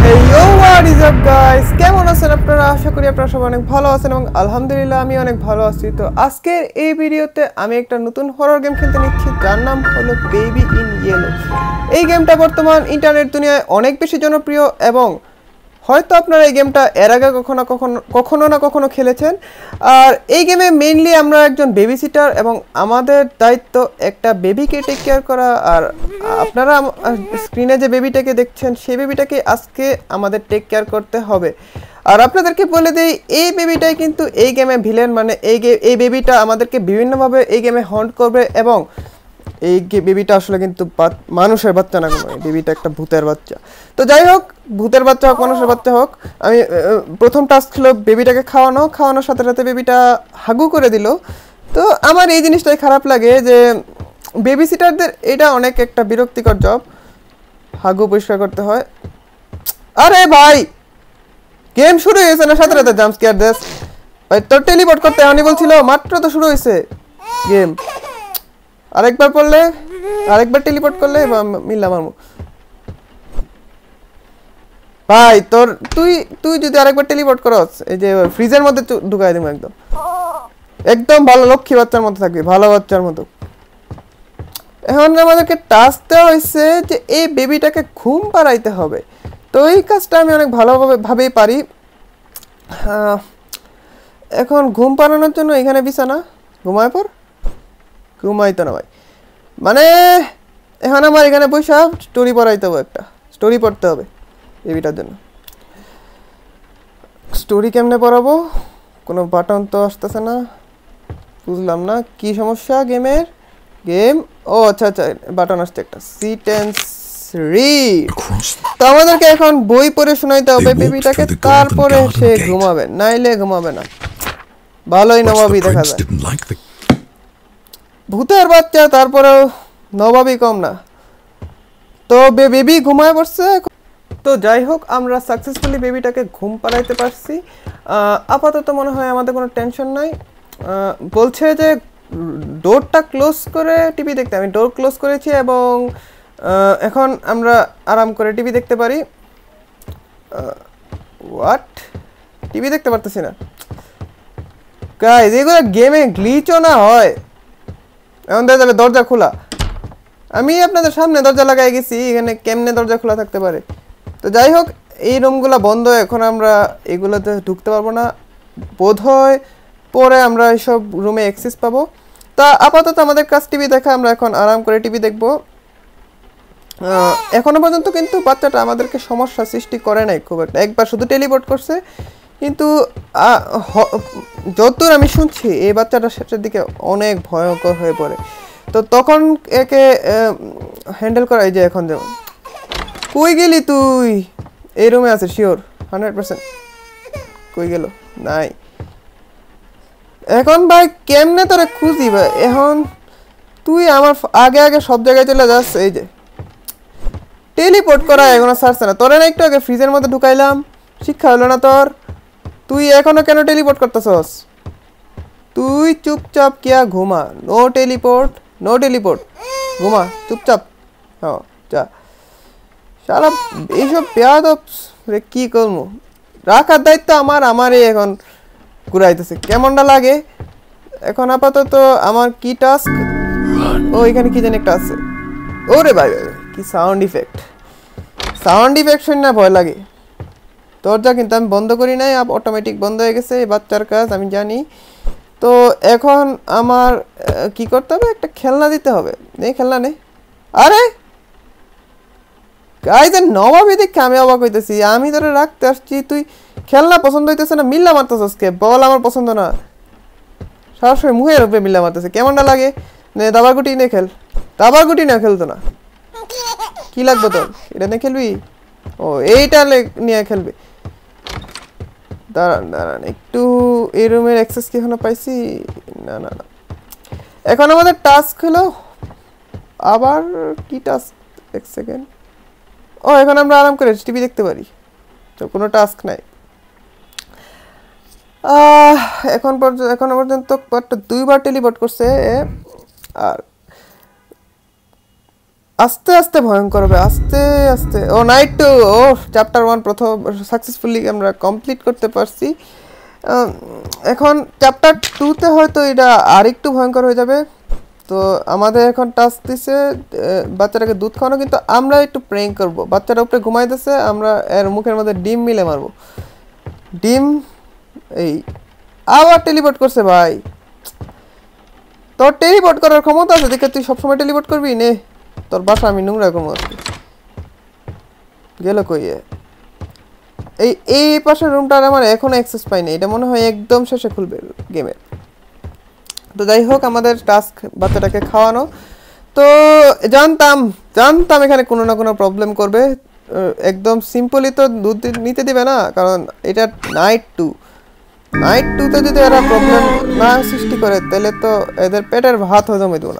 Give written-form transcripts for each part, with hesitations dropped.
Hey yo, what is up guys? কেমন আছেন আপনারা? আশা করি আপনারা সবাই অনেক ভালো আছেন এবং আলহামদুলিল্লাহ আমি অনেক ভালো আছি। তো আজকের এই ভিডিওতে আমি একটা নতুন হরর গেম খেলতে নিচ্ছি যার নাম হলো বেবি ইন ইয়েলো। এই গেমটা বর্তমান ইন্টারনেট দুনিয়ায় অনেক বেশি জনপ্রিয় এবং হয়তো আপনারা এই গেমটা এর আগে কখনো না কখনো খেলেছেন। আর এই গেমে মেইনলি আমরা একজন বেবি সিটার এবং আমাদের দায়িত্ব একটা বেবিকে টেক কেয়ার করা। আর আপনারা স্ক্রিনে যে বেবিটাকে দেখছেন সেই বেবিটাকে আজকে আমাদের টেক কেয়ার করতে হবে। আর আপনাদেরকে বলে দেই এই বেবিটাই কিন্তু এই গেমে ভিলেন, মানে এই বেবিটা আমাদেরকে বিভিন্নভাবে এই গেমে হন্ট করবে এবং এই বেবিটা আসলে কিন্তু মানুষের বাচ্চা না, কোনো বেবিটা একটা ভূতের বাচ্চা। তো যাই হোক, ভূতের বাচ্চা হোক মানুষের বাচ্চা হোক, আমি প্রথম টাস্ক ছিল বেবিটাকে খাওয়ানোর সাথে সাথে বেবিটা হাগু করে দিল। তো আমার এই জিনিসটাই খারাপ লাগে যে বেবি সিটারদের এটা অনেক একটা বিরক্তিকর জব, হাগু পরিষ্কার করতে হয়। আরে ভাই, গেম শুরু হয়েছে না সাথে সাথে জাম্প স্কেয়ার দেস ভাই? তোর টেলিপোর্ট করতে এমনই বলছিল, মাত্র তো শুরু হয়েছে গেম। আরেকবার টেলিপোর্ট করলে মিললাম আমার ভাই। তুই যদি আরেকবার টেলিপোর্ট করস, এই যে ফ্রিজের মধ্যে ঢুকাই দিব একদম একদম ভালো লক্ষ্মী বাচ্চার মতো থাকবি, ভালো বাচ্চার মতো। এখন আমাদেরকে টাস্ক দেওয়া হয়েছে যে এই বেবিটাকে ঘুম পাড়াইতে হবে। তো এই কাজটা আমি অনেক ভালোভাবেই পারি। এখন ঘুম পাড়ানোর জন্য এখানে বিছানা, ঘুমায় পর। ঘুমাইতো না ভাই, মানে এখন আমার এখানে বসে স্টোরি পড়াইতে হবে, একটা স্টোরি পড়তে হবে বেবিটার জন্য। স্টোরি কেমনে পড়াবো? কোনো বাটন তো আসতেছে না, বুঝলাম না কি সমস্যা গেম। ও আচ্ছা, বাটন আসছে একটা, সিট এন্ড রিড। তো আমাদেরকে এখন বই পড়ে শোনাইতে হবে বেবিটাকে, তারপরে সে ঘুমাবে, নাইলে ঘুমাবে না। ভালোই নবাবী দেখা যায়, ভূতের বাচ্চা তারপরেও নবাবী কম না। তো বেবি ঘুমায় পড়ছে। তো যাই হোক, আমরা সাকসেসফুলি বেবিটাকে ঘুম পাড়াইতে পারছি। আপাতত মনে হয় আমাদের কোনো টেনশন নাই। বলছে যে ডোরটা ক্লোজ করে টিভি দেখতে, আমি ডোর ক্লোজ করেছি এবং এখন আমরা আরাম করে টিভি দেখতে পারি। হোয়াট? টিভি দেখতে পারতেছি না গাইজ, এগুলো গেমে গ্লিচও না হয়। এখন দেখা যাবে দরজা খোলা, আমি আপনাদের সামনে দরজা লাগাই গেছি, এখানে কেমনে দরজা খোলা থাকতে পারে? তো যাই হোক, এই রুমগুলো বন্ধ, এখন আমরা এগুলোতে ঢুকতে পারবো না বোধ হয়, পরে আমরা এইসব রুমে অ্যাক্সেস পাবো। তা আপাতত আমাদের কাজ টিভি দেখা, আমরা এখন আরাম করে টিভি দেখবো। এখনো পর্যন্ত কিন্তু বাচ্চাটা আমাদেরকে সমস্যা সৃষ্টি করে নাই খুব একটা, একবার শুধু টেলিপোর্ট করছে। কিন্তু যতদূর আমি শুনছি এই বাচ্চাটা শেষের দিকে অনেক ভয়ঙ্কর হয়ে পড়ে। তো তখন একে হ্যান্ডেল করা, এই যে এখন যেমন, কই গেলি তুই? এই রুমে আছে শিওর 100%। কই গেল? নাই। এখন ভাই কেমনে তোরে খুঁজি ভাই? এখন তুই আমার আগে সব জায়গায় চলে যাস। এই যে টেলিপোর্ট করা এখনো ছাড়ছে না। তোরে না একটু আগে ফ্রিজের মধ্যে ঢুকাইলাম, শিক্ষা হলো না তোর? তুই এখনো কেন টেলিপোর্ট করতেছস? তুই চুপচাপ কিয়া ঘুমা, নো টেলিপোর্ট, ঘুমা চুপচাপ। হ্যাঁ যা। সারা এইসব বেয়াদব রে কি করবো, রাখার দায়িত্ব আমারই এখন ঘুরাইতেছে। কেমনটা লাগে এখন? আপাতত আমার কি টাস্ক? ও এখানে কি জানি একটা আছে। ওরে ভাই কি সাউন্ড ইফেক্ট শুনে না ভয় লাগে। দরজা কিন্তু আমি বন্ধ করি নাই, অটোমেটিক বন্ধ হয়ে গেছে, বাচ্চার কাজ আমি জানি। তো এখন আমার কি করতে হবে? একটা খেলনা দিতে হবে। নেই খেলনা নেই। আরে গাইজের নবাবী দেখে আমি অবাক হইতেছি, আমি তোরা রাখতে আসছি, তুই খেলনা পছন্দ হইতেছে না, মিল্লা মারতেছিস কে? বল আমার পছন্দ না, সরাসরি মুখের উপরে মিল্লা মারতেছে। কেমনটা লাগে? নে দাবার গুটি নিয়ে খেল। দাবার গুটি না খেলতো না, কি লাগবে তোর? এটা নিয়ে খেলবি? ও এইটা নিয়ে খেলবি? দাঁড়ান একটু, এই রুমের অ্যাক্সেস কি এখনো পাইছি? না। এখন আমাদের টাস্ক হলো আবার কি টাস্ক? এক সেকেন্ড। ও এখন আমরা আরাম করে টিভি দেখতে পারি, তো কোনো টাস্ক নাই। এখনো পর্যন্ত দুইবার টেলিপোর্ট করছে। আর আস্তে আস্তে ভয়ঙ্কর হবে, আস্তে আস্তে। ও নাইট 2, ও চ্যাপ্টার 1 প্রথম সাকসেসফুলি আমরা কমপ্লিট করতে পারছি। এখন চ্যাপ্টার 2তে হয়তো এটা আরেকটু ভয়ঙ্কর হয়ে যাবে। তো আমাদের এখন টাস্ক দিছে বাচ্চাটাকে দুধ খাওয়ানো, কিন্তু আমরা একটু প্রেঙ্ক করব। বাচ্চাটা উপরে ঘুমাইতেছে, আমরা এর মুখের মধ্যে ডিম মিলে মারবো। ডিম এই আবার টেলিপোর্ট করছে ভাই। তোর টেলিপোর্ট করার ক্ষমতা আছে দেখে তুই সবসময় টেলিপোর্ট করবি? নে তোর বাসা আমি নোংরা করবো আজকে। গেল কই এই এই পাশের রুমটার আমার এখনো অ্যাক্সেস পাইনি, এটা মনে হয় একদম শেষে খুলবে গেমের। তো যাই হোক, আমাদের টাস্ক বাচ্চাটাকে খাওয়ানো। তো জানতাম এখানে কোনো না কোনো প্রবলেম করবে। একদম সিম্পলি তো দুধ নিতে দিবে না, কারণ এটা নাইট 2তে যদি এরা প্রবলেম না সৃষ্টি করে তাহলে তো এদের পেটের ভাত হজমে দেবো না।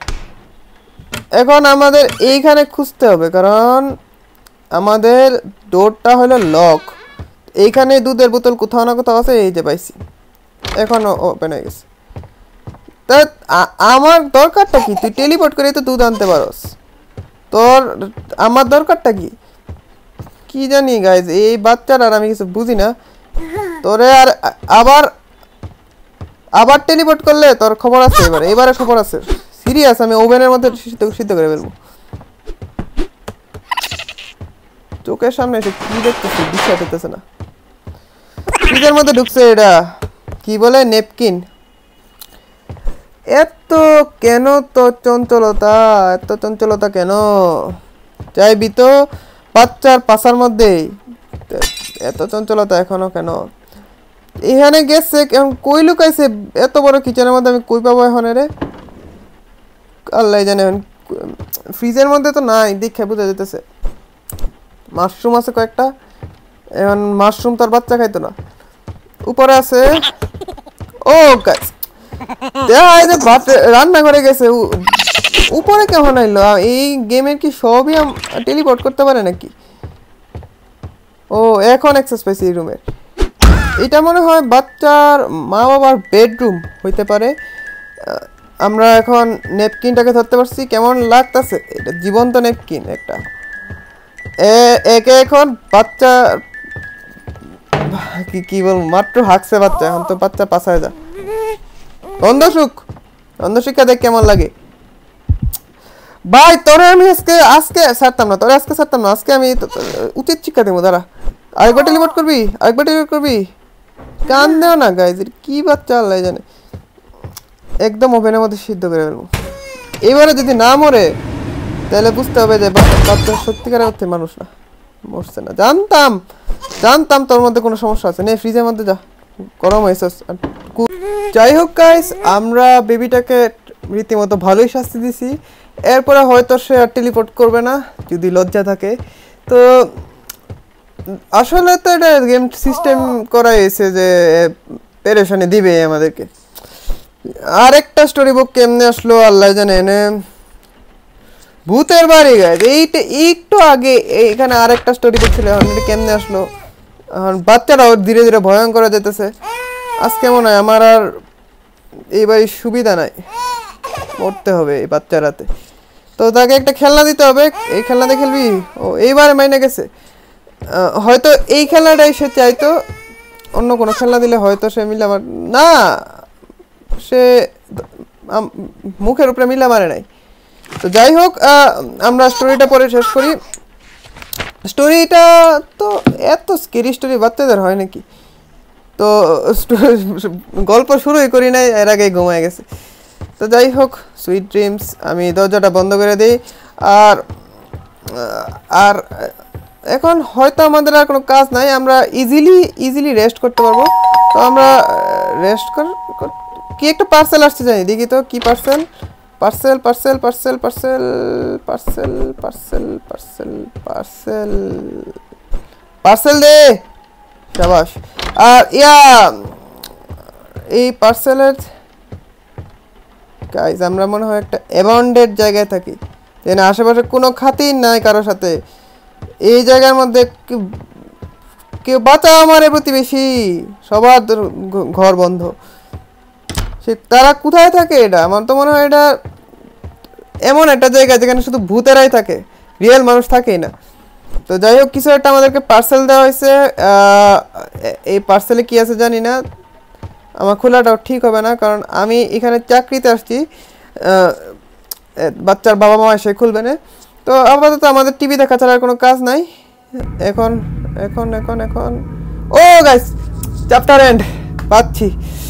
এখন আমাদের এইখানে খুঁজতে হবে, কারণ আমাদের ডোরটা হলো লক। এইখানে দুধের বোতল কোথাও না কোথাও আছে, এই যে পাইছি, এখন ওপেন হয়ে গেছে। তা আমার দরকারটা কি? তুই টেলিপোর্ট করে তো দুধ আনতে পারস, তোর আমার দরকারটা কি? কি জানি গাইজ, এই বাচ্চার আর আমি কিছু বুঝি না। তোরে আর আবার টেলিপোর্ট করলে তোর খবর আছে, এবারে খবর আছে সিরিয়াস। আমি ওভেনের মধ্যে সিদ্ধ করে ফেলবো। চোখের সামনে এসে কি দেখতেছি, বিশ্বাস হতেছে না। ফ্রিজের মধ্যে ঢুকছে এটা, কি বলে নেপকিন। এত কেন তো চঞ্চলতা, এত চঞ্চলতা কেন? চাইবি তো বাচ্চার পাশার মধ্যে, এত চঞ্চলতা এখনো কেন? এখানে গেছে কই লুকাইছে এত বড় কিচেনের মধ্যে, আমি কই পাবো এখন? রে আল্লাহ জানে। ফ্রিজের মধ্যে তো নাই, দেখে বোঝা যেতেছে। মাশরুম আছে কয়েকটা, এখন মাশরুম তার বাচ্চা খাইতো না। উপরে আছে, ও গাইস রান্না করে গেছে। উপরে কেমন আইলো? এই গেমের কি সবই টেলিপোর্ট করতে পারে নাকি? ও এখন অ্যাক্সেস পাইছি এই রুমের। এটা মনে হয় বাচ্চার মা বাবার বেডরুম হইতে পারে। আমরা এখন নেপকিনটাকে ধরতে পারছি, কেমন লাগতেছে? এটা জীবন্ত নেপকিন একটা। একে এখন বাচ্চা কি বলবো, মাত্র হাঁকছে বাচ্চা, এখন তো বাচ্চা পাছায় যা। অন্ধ শিক্ষা দেখ কেমন লাগে ভাই। তোরে আমি আজকে ছাড়তাম না, আজকে আমি উচিত শিক্ষা দেবো। দাঁড়া, আরেকবার টেলিপোর্ট করবি। কান দেও না গাইজ, কি বাচ্চা আল্লাহ জানে। একদম ওভেনের মধ্যে সিদ্ধ করে ফেলবো। এবারে যদি না মরে তাহলে বুঝতে হবে যে বাচ্চা সত্যিকারের অর্থে মানুষ না, মরছে না। জানতাম তোর মধ্যে কোনো সমস্যা আছে। নে ফ্রিজের মধ্যে যা, গরম হয়েছে। যাই হোক গাইস, আমরা বেবিটাকে রীতিমতো ভালোই শাস্তি দিছি। এরপরে হয়তো সে আর টেলিপোর্ট করবে না যদি লজ্জা থাকে। তো আসলে তো এটা গেম সিস্টেম করা হয়েছে যে পেরেশানি দিবে আমাদেরকে। আরেকটা স্টোরি বুক কেমনে আসলো আল্লাহ জানে। ভূতের বাড়ি গাইজ, এইটা একটু আগে এখানে আরেকটা স্টোরি বুক ছিল, এটা কেমনে আসলো? বাচ্চারাও ধীরে ধীরে ভয়ঙ্কর যেতেছে। আজকে মনে হয় আমার আর এইবারই সুবিধা নাই, মরতে হবে এই বাচ্চার হাতে। তো তাকে একটা খেলনা দিতে হবে। এই খেলনাতে খেলবি? ও এইবারে মাইনে গেছে। হয়তো এই খেলনাটাই সে চাইতো, অন্য কোনো খেলনা দিলে হয়তো সে মিলে আমার না, সে মুখের উপরে মিলা মারে নাই। তো যাই হোক, আমরা স্টোরিটা পরে শেষ করি। স্টোরিটা তো এত স্কেরি স্টোরি বাচ্চাদের হয় নাকি? তো গল্প শুরুই করি নাই, এর আগেই ঘুমায় গেছে। তো যাই হোক, সুইট ড্রিমস। আমি দরজাটা বন্ধ করে দিই। আর আর এখন হয়তো আমাদের আর কোনো কাজ নাই, আমরা ইজিলি রেস্ট করতে পারবো। তো আমরা রেস্ট কি একটা পার্সেল আসতে জানি, দেখি তো কি parcel. Parcel parcel parcel parcel parcel parcel parcel parcel parcel দে, শাবাশ। আর এই পার্সেলের গাইজ, আমরা মনে হয় একটা অ্যাবান্ডেড জায়গায় থাকি, যেন আশেপাশে কোনো খাতির নাই কারোর সাথে। এই জায়গার মধ্যে কেউ বাঁচা, আমার প্রতিবেশী সবার ঘর বন্ধ। সে তারা কোথায় থাকে? এটা আমার তো মনে হয় এটা এমন একটা জায়গা যেখানে শুধু ভূতেরাই থাকে, রিয়েল মানুষ থাকেই না। তো যাই হোক, কিছু একটা আমাদেরকে পার্সেল দেওয়া হয়েছে। এই পার্সেলে কি আছে জানি না, আমার খোলাটাও ঠিক হবে না, কারণ আমি এখানে চাকরিতে আসছি। বাচ্চার বাবা মা এসে খুলবে না। তো আপাতত আমাদের টিভি দেখা ছাড়ার কোনো কাজ নাই। এখন এখন এখন এখন ও গাইস, চ্যাপ্টার এন্ড পাচ্ছি।